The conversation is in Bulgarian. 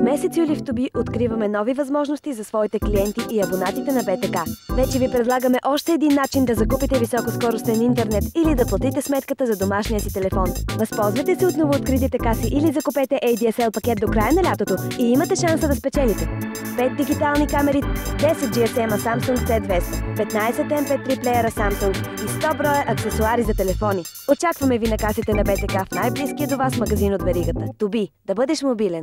месец юли в Тоби откриваме нови възможности за своите клиенти и абонатите на БТК. Вече ви предлагаме още един начин да закупите високоскоростен интернет или да платите сметката за домашния си телефон. Възползвайте се от новооткритите каси или закупете ADSL пакет до края на лятото и имате шанса да спечелите 5 дигитални камери, 10 GSM-а Samsung C200, 15 MP3 плеера Samsung и 100 броя аксесуари за телефони. Очакваме ви на касите на БТК в най-близкия до вас магазин от веригата. Тоби, да бъдеш мобилен!